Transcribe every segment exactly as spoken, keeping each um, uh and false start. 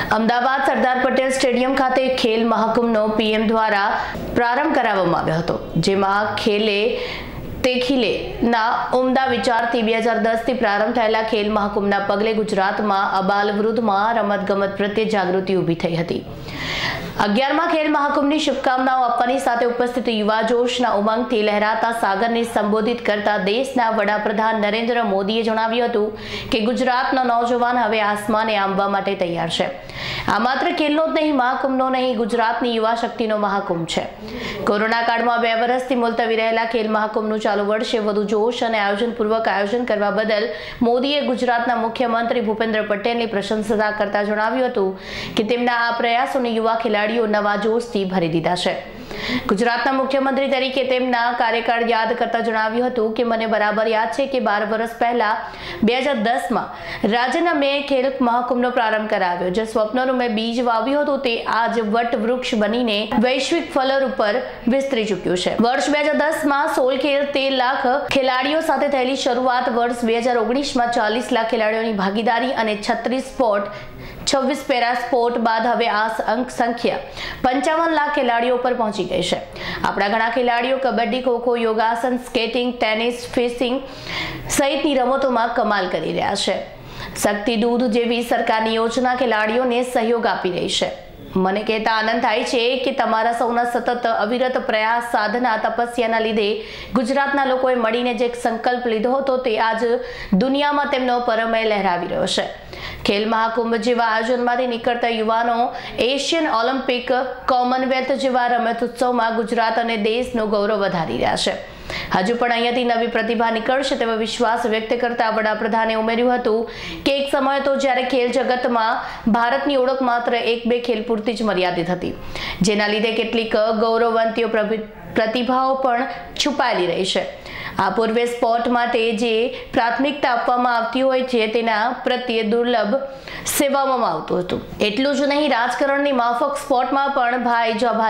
Ahmedabad Sardar Patel stadium ખાતે ખેલ મહાકુંભનો PM દ્વારા પ્રારંભ કરાવવામાં આવ્યો હતો, જેમાં ખેલે તે ખીલે ના ઉમદા વિચારથી બે હજાર દસ થી પ્રારંભ થયેલા ખેલ મહાકુંભના પગલે ગુજરાતમાં અબાલ વૃદ્ધમાં રમતગમત પ્રત્યે જાગૃતિ ઊભી થઈ હતી। અગિયારમાં ખેલ મહાકુંભની શુભકામનાઓ આપવાની સાથે ઉપસ્થિત યુવા જોશના ઉમંગથી લહેરાતા સાગરને સંબોધિત કરતા દેશના વડાપ્રધાન નરેન્દ્ર મોદીએ જણાવ્યું હતું કે ગુજરાતનો નૌજવાન હવે આસમાને આંબવા માટે તૈયાર છે। આ માત્ર ખેલનો જ નહીં, મહાકુંભનો નહીં, ગુજરાતની યુવા શક્તિનો મહાકુંભ છે। કોરોના કાળમાં બે વર્ષથી મુલતવી રહેલા ખેલ મહાકુંભનું ચાલુ વર્ષે વધુ જોશ અને આયોજનપૂર્વક આયોજન કરવા બદલ મોદીએ ગુજરાતના મુખ્યમંત્રી ભૂપેન્દ્ર પટેલની પ્રશંસા કરતા જણાવ્યું હતું કે તેમના આ પ્રયાસોને યુવા ખેલાડીઓ નવા જોશથી ભરી દીધા છે। ગુજરાતના મુખ્યમંત્રી તરીકે તેમના કાર્યકાળ યાદ કરતા જણાવ્યું હતું કે મને બરાબર યાદ છે કે બાર વર્ષ પહેલા બે હજાર દસ માં રાજ્યના મેં ખેલ મહાકુંભનો પ્રારંભ કરાવ્યો। જે સ્વપ્નનું મેં બીજ વાવ્યું હતું તે આજ વટ વૃક્ષ બનીને વૈશ્વિક ફલર ઉપર વિસ્તરી ચૂક્યું છે। વર્ષ બે હજાર દસ માં સોળ ખેલ તેર લાખ ખેલાડીઓ સાથે થયેલી શરૂઆત વર્ષ બે હજાર ઓગણીસ માં ચાલીસ લાખ ખેલાડીઓની ભાગીદારી અને છત્રીસ સ્પોર્ટ છવ્વીસ પેરા સ્પોર્ટ બાદ હવે આ અંક સંખ્યા પંચાવન લાખ ખેલાડીઓ પર પહોંચી ગઈ છે। આપણા ઘણા ખેલાડીઓ કબડ્ડી, ખોખો, યોગાસન, સ્કેટિંગ, ટેનિસ, ફિશિંગ સહિતની રમતોમાં કમાલ કરી રહ્યા છે। શક્તિ દૂધ જેવી સરકારની યોજના ખેલાડીઓને સહયોગ આપી રહી છે। મને કહેતા આનંદ થાય છે કે તમારા સૌના સતત અવિરત પ્રયાસ, સાધના, તપસ્યાના લીધે ગુજરાતના લોકોએ મળીને જે સંકલ્પ લીધો હતો તે આજ દુનિયામાં તેમનો પરમય લહેરાવી રહ્યો છે। ખેલ મહાકુંભ જેવા આયોજનમાંથી નીકળતા યુવાનો એશિયન ઓલિમ્પિક, કોમનવેલ્થ જેવા રમત ઉત્સવમાં ગુજરાત અને દેશનું ગૌરવ વધારી રહ્યા છે। હજુ પણ અહીંયાથી નવી પ્રતિભા નીકળશે તેવો વિશ્વાસ વ્યક્ત કરતા વડાપ્રધાને ઉમેર્યું હતું કે એક સમય તો જ્યારે ખેલ જગતમાં ભારતની ઓળખ માત્ર એક બે ખેલ પૂરતી જ મર્યાદિત હતી, જેના લીધે કેટલીક ગૌરવવંતીઓ પ્રતિભાઓ પણ છુપાયેલી રહી છે। આ પૂર્વે સ્પોર્ટ માટે જે પ્રાથમિકતા આપવામાં આવતી હોય છે તેના પ્રત્યે દુર્લભ સેવામાં આવતું હતું। એટલું જ નહીં, રાજકારણની માફક સ્પોર્ટમાં પણ ભાઈ જો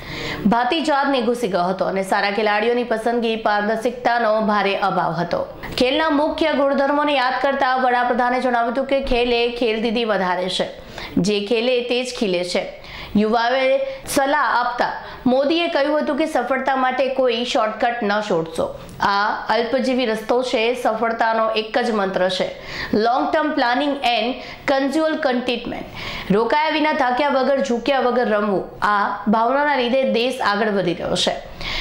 ભાતીજાતને ઘૂસી ગયો હતો અને સારા ખેલાડીઓની પસંદગી, પારદર્શિકતાનો ભારે અભાવ હતો। ખેલના મુખ્ય ગુણધર્મોને યાદ કરતા વડાપ્રધાને જણાવ્યું હતું કે ખેલ એ ખેલદીદી વધારે છે, જે ખેલે તે જ ખીલે છે। યુવાઓએ સલાહ આપતા મોદીએ કહ્યું હતું કે સફળતા માટે કોઈ શોર્ટકટ ન શોધશો। આ અલ્પજીવી રસ્તો છે, સફળતાનો એક જ મંત્ર છે, લોંગ ટર્મ પ્લાનિંગ એન્ડ કન્ઝ્યુઅલ કન્ટેન્ટમેન્ટ। રોકાયા વિના, થાક્યા વગર, ઝૂક્યા વગર રમવું। આ ભાવનાના લીધે દેશ આગળ વધી રહ્યો છે।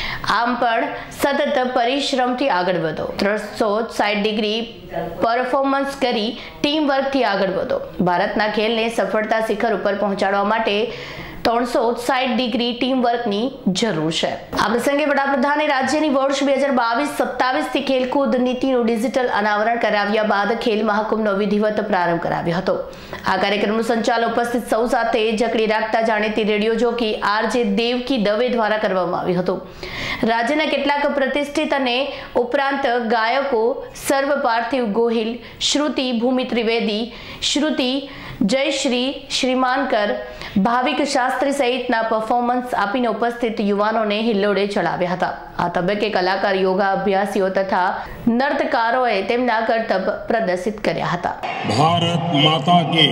આમ પણ સતત પરિશ્રમથી આગળ વધો, ત્રણસો સાઠ ડિગ્રી પરફોર્મન્સ કરી ટીમ વર્કથી આગળ વધો। ભારતના ખેલને સફળતા શિખર ઉપર પહોંચાડવા માટે ત્રણસો સાઠ ડિગ્રી ટીમ વર્કની જરૂર છે। આ પ્રસંગે વડાપ્રધાને રાજ્યની વર્ષ બે હજાર બાવીસ સત્તાવીસ થી ખેલકૂદ નીતિનું ડિજિટલ અનાવરણ કરાવ્યા બાદ ખેલ મહાકુંભનો વિધિવત પ્રારંભ કરાવ્યો હતો। આ કાર્યક્રમનું સંચાલન ઉપસ્થિત સૌ સાથે જકડી રાખતા જાણીતી radio jockey RJ Devki Dave દ્વારા કરવામાં આવ્યું હતું। રાજ્યના કેટલાક પ્રતિષ્ઠિત અને ઉપરાંત ગાયકો સર્વ પાર્થિવ ગોહિલ, શ્રુતિ ભૂમિ ત્રિવેદી, શ્રુતિ જયશ્રી શ્રીમાનકર, ભાવિક શાસ્ત્રી સહિતના પરફોર્મન્સ આપીને ઉપસ્થિત યુવાનોને હિલ્લોડે ચડાવ્યા હતા। આ તબક્કે કલાકાર, યોગા અભ્યાસીઓ તથા નર્તકારોએ તેમના કરતબ પ્રદર્શિત કર્યા હતા। ભારત માતા કી,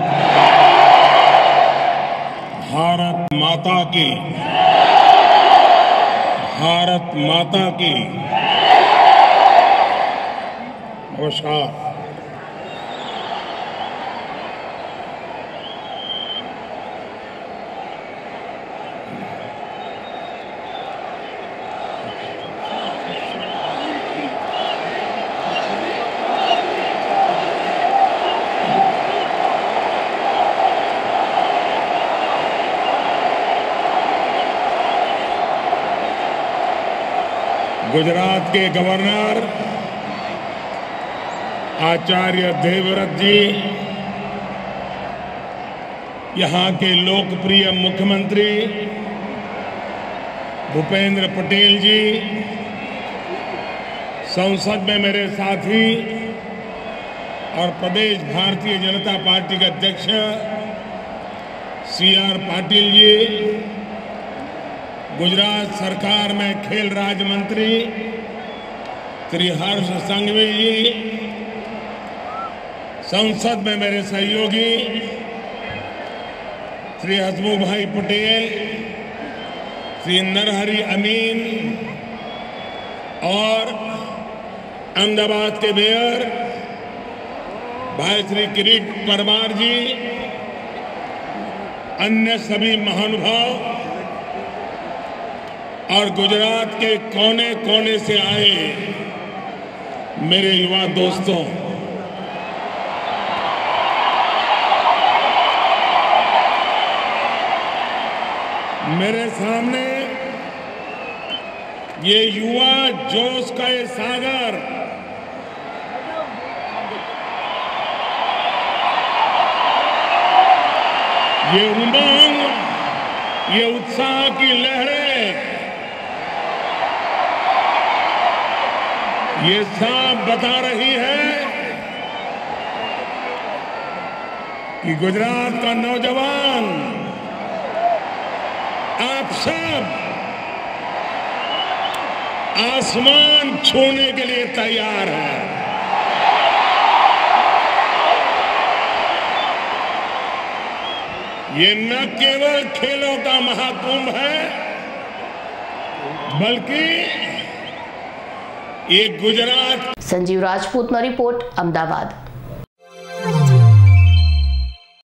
ભારત માતા કી, ભારત માતા કી। નમસ્કાર। गुजरात के गवर्नर आचार्य देवव्रत जी, यहाँ के लोकप्रिय मुख्यमंत्री भूपेंद्र पटेल जी, संसद में मेरे साथी और प्रदेश भारतीय जनता पार्टी के अध्यक्ष सी आर पाटिल जी, गुजरात सरकार में खेल राज्य मंत्री श्री हर्ष संघवी जी, संसद में मेरे सहयोगी श्री हसमुख भाई पटेल, श्री नरहरि अमीन और अहमदाबाद के मेयर भाई श्री किरीट परमार जी, अन्य सभी महानुभाव और गुजरात के कोने कोने से आए मेरे युवा दोस्तों, मेरे सामने ये युवा जोश का ये सागर ये उमंग, ये उत्साह की लहरें, ये साफ बता रही है कि गुजरात का नौजवान आप सब आसमान छूने के लिए तैयार है। ये न केवल खेलों का महाकुंभ है, बल्कि ये गुजरात। संजीव राजपूत નો રિપોર્ટ, अहमदाबाद।